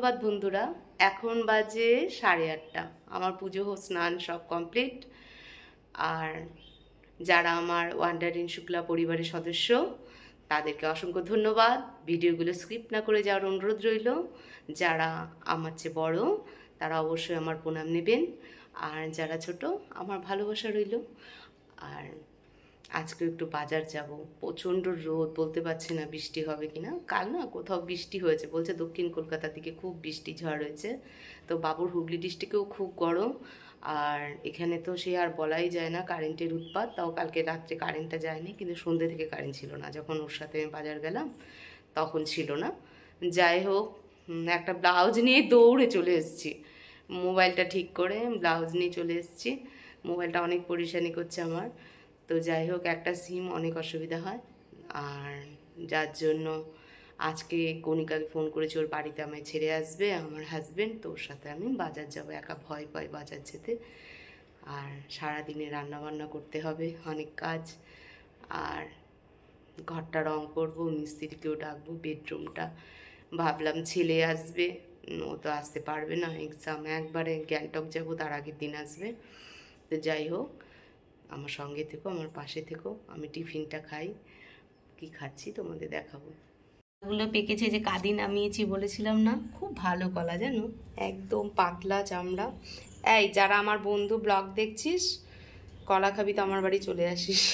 সুপ্রভাত বন্ধুরা। এখন বাজে 8:30। আমার পুজো স্নান সব কমপ্লিট। আর যারা আমার ওয়ান্ডার ইন শুক্লা পরিবারের সদস্য তাদেরকে অসংখ্য ধন্যবাদ। ভিডিওগুলো স্কিপ না করে যাওয়ার অনুরোধ রইল। যারা আমার চেয়ে বড় তারা অবশ্যই আমার প্রণাম নেবেন, আর যারা ছোট আমার ভালোবাসা রইল। আর আজকে একটু বাজার যাব, প্রচণ্ড রোদ, বলতে পারছি না বৃষ্টি হবে কিনা। কাল না কোথাও বৃষ্টি হয়েছে, বলছে দক্ষিণ কলকাতার দিকে খুব বৃষ্টি ঝড় হয়েছে। তো বাবুর হুগলি ডিস্ট্রিক্টেও খুব গরম, আর এখানে তো সে আর বলাই যায় না, কারেন্টের উৎপাত। তাও কালকে রাত্রে কারেন্টটা যায়নি, কিন্তু সন্ধ্যে থেকে কারেন্ট ছিল না। যখন ওর সাথে আমি বাজার গেলাম তখন ছিল না। যাই হোক, একটা ব্লাউজ নিয়ে দৌড়ে চলে এসেছি, মোবাইলটা ঠিক করে ব্লাউজ নিয়ে চলে এসেছি। মোবাইলটা অনেক পরেশানি করছে আমার। তো যাই হোক, একটা সিম অনেক অসুবিধা হয়, আর যার জন্য আজকে কণিকাকে ফোন করেছি, ওর বাড়িতে আমায় ছেড়ে আসবে আমার হাজব্যান্ড। তো ওর সাথে আমি বাজার যাব, একা ভয় পাই বাজার যেতে। আর সারাদিনে রান্নাবান্না করতে হবে, অনেক কাজ। আর ঘরটা রং করবো, মিস্ত্রিকেও ডাকবো, বেডরুমটা ভাবলাম ছেলে আসবে, ও তো আসতে পারবে না, এক্সাম একবারে গ্যাংটক যাব, তার আগের দিন আসবে। তো যাই হোক, আমার সঙ্গে থেকো, আমার পাশে থেকো। আমি টিফিনটা খাই, কি খাচ্ছি তোমাদের দেখাবো। এগুলো পেকেছে, যে কাদি নামিয়েছি বলেছিলাম না, খুব ভালো কলা জানো, একদম পাতলা চামড়া। এই যারা আমার বন্ধু ব্লগ দেখছিস, কলা খাবি তো আমার বাড়ি চলে আসিস।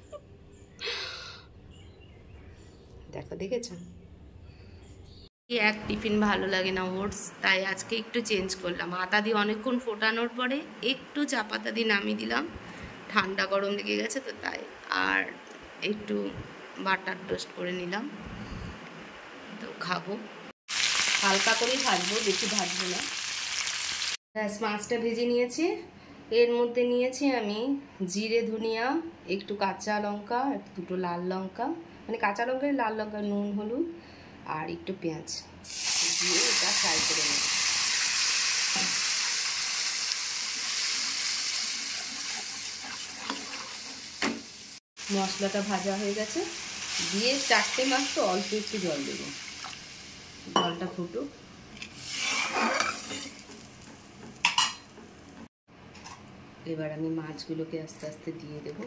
দেখো, দেখেছ, এক টিফিন ভালো লাগে না ওটস, তাই আজকে একটু চেঞ্জ করলাম। আটা দিয়ে অনেকক্ষণ ফোটানোর পরে একটু চা পাতা দিয়ে নামিয়ে দিলাম, ঠান্ডা গরম লেগে গেছে তো তাই। আর একটু বাটার টোস্ট করে নিলাম, তো খাবো। হালকা করেই ভাজবো, বেশি ভাজবো না। ব্যাস, মাছটা ভেজে নিয়েছি। এর মধ্যে নিয়েছি আমি জিরে, ধনিয়া, একটু কাঁচা লঙ্কা, দুটো লাল লঙ্কা, মানে কাঁচা লঙ্কায় লাল লঙ্কা, নুন, হলুদ আর একটু পেঁয়াজ দিয়ে এটা ফ্রাই করে নেব। মশলাটা ভাজা হয়ে গেছে, দিয়ে 4টে মাছ, তো অল্প একটু জল দেবো, জলটা ফুটুক। এবার আমি মাছগুলোকে আস্তে আস্তে দিয়ে দেব,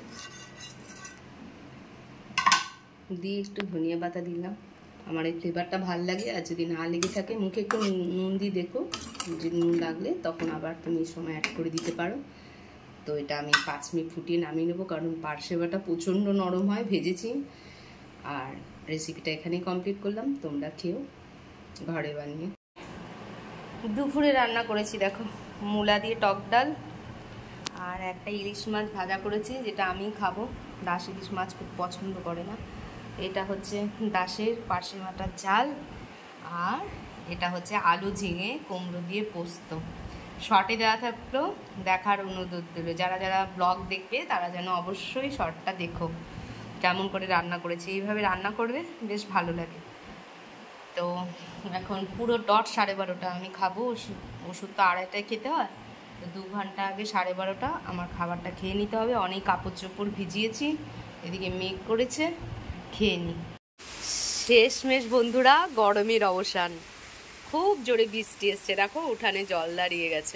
দিয়ে একটু ধনিয়া পাতা দিলাম। আমার এই ফ্লেভারটা ভালো লাগে, আর যদি না লেগে থাকে মুখে একটু নুন দিয়ে দেখো, যদি নুন লাগলে তখন আবার তুমি এই সময় অ্যাড করে দিতে পারো। তো এটা আমি 5 মিনিট ফুটিয়ে নামিয়ে নেবো, কারণ পারসেবাটা প্রচণ্ড নরম হয়, ভেজেছি। আর রেসিপিটা এখানেই কমপ্লিট করলাম, তোমরা খেও ঘরে বানিয়ে। দুপুরে রান্না করেছি দেখো, মূলা দিয়ে টক ডাল, আর একটা ইলিশ মাছ ভাজা করেছি, যেটা আমি খাবো। দাস ইলিশ মাছ খুব পছন্দ করে না। এটা হচ্ছে দাসের পার্শে মাটার ঝাল, আর এটা হচ্ছে আলু ঝিঙে কুমড়ো দিয়ে পোস্ত। শর্টে দেওয়া থাকলো, দেখার অনুরোধ দিল। যারা যারা ব্লগ দেখবে তারা যেন অবশ্যই শর্টটা দেখো, কেমন করে রান্না করেছি। এইভাবে রান্না করবে, বেশ ভালো লাগে। তো এখন পুরো ডট 12:30 আমি খাবো। ওষুধ তো 2:30টায় খেতে হয়, তো 2 ঘন্টা আগে 12:30 আমার খাবারটা খেয়ে নিতে হবে। অনেক কাপড় চোপড় ভিজিয়েছি, এদিকে মেঘ করেছে, খেয়ে নিই। শেষমেশ বন্ধুরা, গরমের অবসান। খুব জোরে বৃষ্টি এসছে, দেখো উঠানে জল দাঁড়িয়ে গেছে।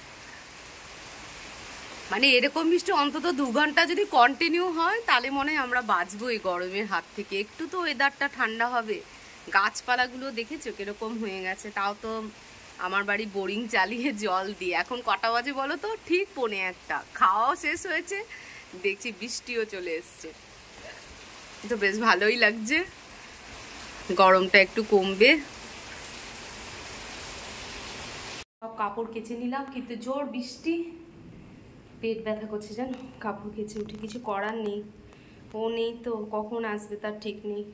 মানে এরকম বৃষ্টি অন্তত 2 ঘন্টা যদি কন্টিনিউ হয়, তাহলে মনে হয় আমরা বাঁচবো এই গরমের হাত থেকে। একটু তো ওয়েদারটা ঠান্ডা হবে। গাছপালাগুলো দেখেছো কিরকম হয়ে গেছে। তাও তো আমার বাড়ি বোরিং চালিয়ে জল দিয়ে। এখন কটা বাজে বলো তো? ঠিক 1:45। খাওয়াও শেষ হয়েছে, দেখছি বৃষ্টিও চলে এসছে। তো বেশ ভালোই লাগছে, গরমটা একটু কমবে। সব কাপড় কেচে নিলাম, কিন্তু জোর বৃষ্টি, পেট ব্যথা করছে জানো। কাপড় কেচে উঠে কিছু করার নেই, ও নেই তো, কখন আসবে তার ঠিক নেই।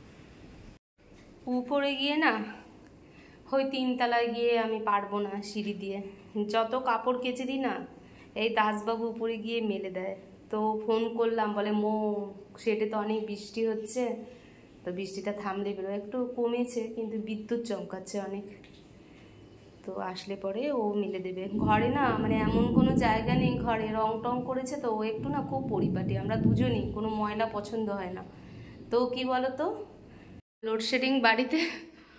উপরে গিয়ে না, ওই 3 তলায় গিয়ে আমি পারবো না সিঁড়ি দিয়ে। যত কাপড় কেচে দিই না, এই দাসবাবু উপরে গিয়ে মেলে দেয়। তো ফোন করলাম, বলে শেডে তো অনেক বৃষ্টি হচ্ছে, তো বৃষ্টিটা থামলে বেরো। একটু কমেছে, কিন্তু বিদ্যুৎ চমকাচ্ছে অনেক। তো আসলে পরে ও মিলে দেবে। ঘরে না মানে এমন কোনো জায়গা নেই, ঘরে রং টং করেছে তো, ও একটু না খুব পরিপাটি। আমরা দুজনেই, কোনো ময়লা পছন্দ হয় না। তো কি বলো তো, লোডশেডিং বাড়িতে,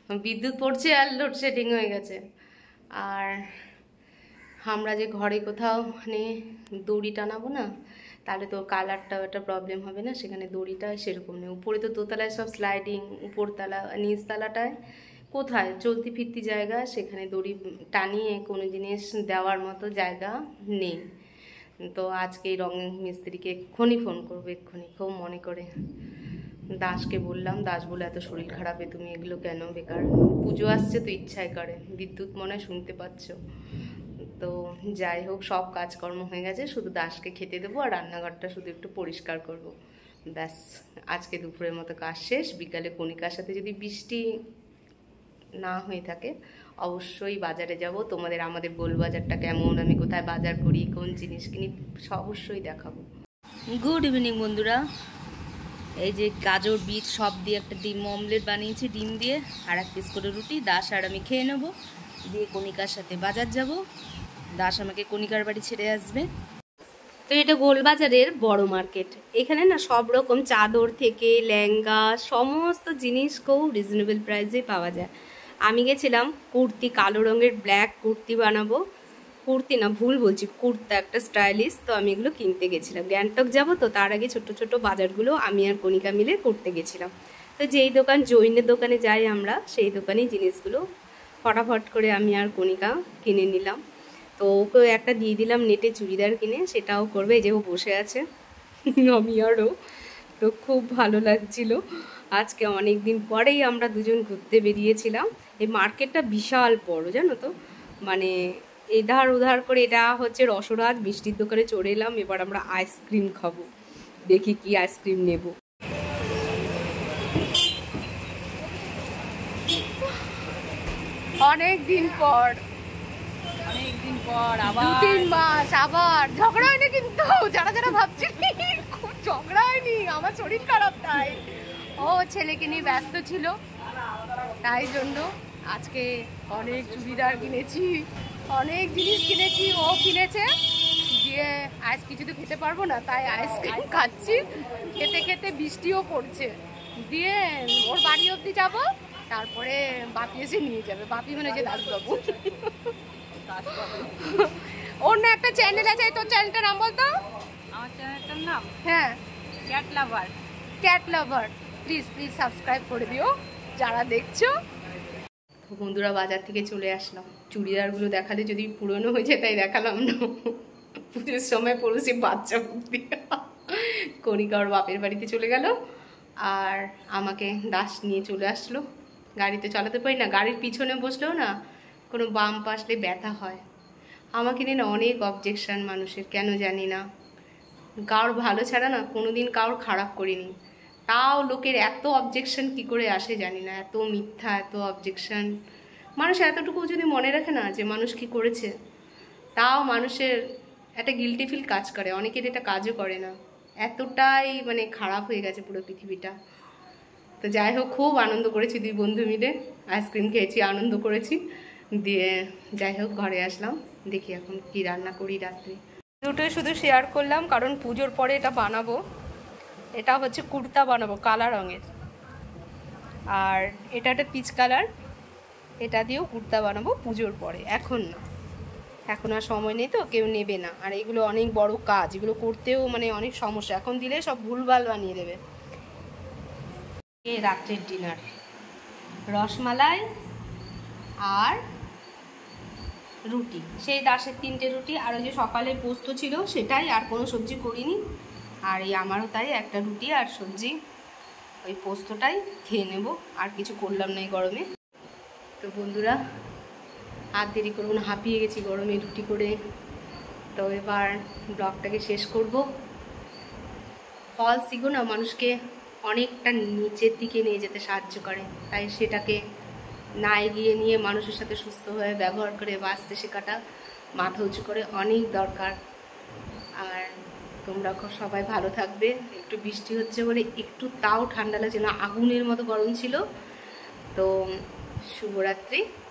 বিদ্যুৎ পড়ছে আর লোডশেডিং হয়ে গেছে। আর আমরা যে ঘরে কোথাও মানে দড়ি টানাবো না, তাহলে তো কালারটাও একটা প্রবলেম হবে না, সেখানে দড়িটা সেরকম নেই। উপরে তো দোতলায় সব স্লাইডিং, উপরতলা নিচতলাটায় কোথায় চলতি ফিরতি জায়গা, সেখানে দড়ি টানিয়ে কোনো জিনিস দেওয়ার মতো জায়গা নেই। তো আজকে এই রঙ মিস্ত্রিকে এক্ষুনি ফোন করবো, এক্ষুনি খুব মনে করে। দাসকে বললাম, দাস বলে এত শরীর খারাপে তুমি এগুলো কেন, বেকার, পুজো আসছে তো ইচ্ছাই করে, বিদ্যুৎ মনে হয় শুনতে পাচ্ছ। তো যাই হোক, সব কাজকর্ম হয়ে গেছে, শুধু দাসকে খেতে দেবো আর রান্নাঘরটা শুধু একটু পরিষ্কার করব, ব্যাস। আজকে দুপুরের মতো কাজ শেষ। বিকালে কণিকার সাথে যদি বৃষ্টি না হয়ে থাকে অবশ্যই বাজারে যাব, তোমাদের আমাদের গোল বাজারটা কেমন, আমি কোথায় বাজার করি, কোন জিনিস কিনি, অবশ্যই দেখাবো। গুড ইভিনিং বন্ধুরা। এই যে গাজর বিট সব দিয়ে একটা ডিম অমলেট বানিয়েছি, ডিম দিয়ে, আর এক পিস করে রুটি। দাস আর আমি খেয়ে নেবো, দিয়ে কণিকার সাথে বাজার যাব। দাস আমাকে কণিকার বাড়ি ছেড়ে আসবে। তো এটা গোলবাজারের বড় মার্কেট। এখানে না সব রকম চাদর থেকে লেহেঙ্গা সমস্ত জিনিস খুব রিজনেবল প্রাইসে পাওয়া যায়। আমি গেছিলাম কুর্তি, কালো রঙের ব্ল্যাক কুর্তি বানাবো, কুর্তি না ভুল বলছি, কুর্তা একটা স্টাইলিশ। তো আমি এগুলো কিনতে গেছিলাম, গ্যাংটক যাব তো, তার আগে ছোট ছোট বাজারগুলো আমি আর কণিকা মিলে করতে গেছিলাম। তো যেই দোকান জৈনের দোকানে যাই আমরা, সেই দোকানেই জিনিসগুলো ফটাফট করে আমি আর কণিকা কিনে নিলাম। তো ওকে একটা দিয়ে দিলাম নেটে চুড়িদার কিনে, সেটাও করবে, এই যে ও বসে আছে আমি আরও। তো খুব ভালো লাগছিল। আজকে অনেক দিন পরেই আমরা দুজন ঘুরতে বেরিয়েছিলাম। এই মার্কেটটা বিশাল বড় জানো তো, মানে এধার ওধার করে। এটা হচ্ছে রসরাজ মিষ্টির দোকানে চড়ে এলাম, এবার আমরা আইসক্রিম খাবো, দেখি কি আইসক্রিম নেব। অনেক দিন পর আবার 2-3 মাস আবার ঝগড়া হয়নি, কিন্তু যারা যারা ভাবছে খুব ঝগড়া হয়নি, আমার শরীর খারাপ তাই। ও ছেলেকে নিয়ে ব্যস্ত ছিল, তাই জন্য আজকে অনেক চুড়িদার কিনেছি, অনেক জিনিস কিনেছি, ও কিনেছে। দিয়ে আজ কিছু তো খেতে পারবো না, তাই আইসক্রিম খাচ্ছি, খেতে খেতে বৃষ্টিও পড়ছে। দিয়ে ওর বাড়ি অবধি যাবো, তারপরে বাপি এসে নিয়ে যাবে। বাপি মানে যে দাসবাবু, ওর না একটা চ্যানেল আছে, তোর চ্যানেলটার নাম বলতো? আমার চ্যানেলটার নাম, হ্যাঁ, cat lover. Cat lover, please please subscribe করে দিও যারা দেখছো। তো বন্ধুরা, বাজার থেকে চলে আসলাম। চুড়িদারগুলো দেখালে যদি পুরনো হয়ে যায়, তাই দেখালাম না। পুজোর সময় পড়েছি বাচ্চা বুদ্ধি। কণিকা ওর বাপের বাড়িতে চলে গেল, আর আমাকে দাস নিয়ে চলে আসলো। গাড়িতে চালাতে পারি না, গাড়ির পিছনে বসলেও না কোনো বাম্প আসলে ব্যথা হয়। আমাকে নিয়ে না অনেক অবজেকশান মানুষের, কেন জানি না। কারোর ভালো ছাড়া না কোনো দিন কারোর খারাপ করিনি, তাও লোকের এত অবজেকশান কি করে আসে জানি না, এত মিথ্যা, এত অবজেকশান। মানুষ এতটুকু যদি মনে রাখে না যে মানুষ কি করেছে, তাও মানুষের একটা গিল্টি ফিল কাজ করে, অনেকের এটা কাজও করে না। এতটাই মানে খারাপ হয়ে গেছে পুরো পৃথিবীটা। তো যাই হোক, খুব আনন্দ করেছি, দুই বন্ধু মিলে আইসক্রিম খেয়েছি, আনন্দ করেছি। দিয়ে যাই হোক ঘরে আসলাম, দেখি এখন কি রান্না করি রাত্রে। দুটোই শুধু শেয়ার করলাম, কারণ পুজোর পরে এটা বানাবো। এটা হচ্ছে কুর্তা বানাবো কালা রঙের, আর এটা একটা পিচ কালার, এটা দিয়েও কুর্তা বানাবো পুজোর পরে। এখন না, এখন আর সময় নেই, তো কেউ নেবে না। আর এগুলো অনেক বড় কাজ, এগুলো করতেও মানে অনেক সমস্যা, এখন দিলে সব ভুলভাল বানিয়ে দেবে। রাত্রের ডিনার রসমালাই আর রুটি, সেই দাসের 3টে রুটি, আর ওই যে সকালে পোস্ত ছিল সেটাই, আর কোনো সবজি করিনি। আর এই আমারও তাই, একটা রুটি আর সবজি, ওই পোস্তটাই খেয়ে নেব, আর কিছু করলাম না এই গরমে। তো বন্ধুরা, আর দেরি করবো না, হাঁপিয়ে গেছি গরমে রুটি করে। তো এবার ব্লগটাকে শেষ করব। ফলস এগো না মানুষকে অনেকটা নিচের দিকে নিয়ে যেতে সাহায্য করে, তাই সেটাকে না এগিয়ে নিয়ে মানুষের সাথে সুস্থ হয়ে ব্যবহার করে বাঁচতে শেখাটা, মাথা উঁচু করে অনেক দরকার। আর তোমরা সবাই ভালো থাকবে। একটু বৃষ্টি হচ্ছে বলে একটু তাও ঠান্ডা লাগছে না, আগুনের মতো গরম ছিল। তো শুভরাত্রি।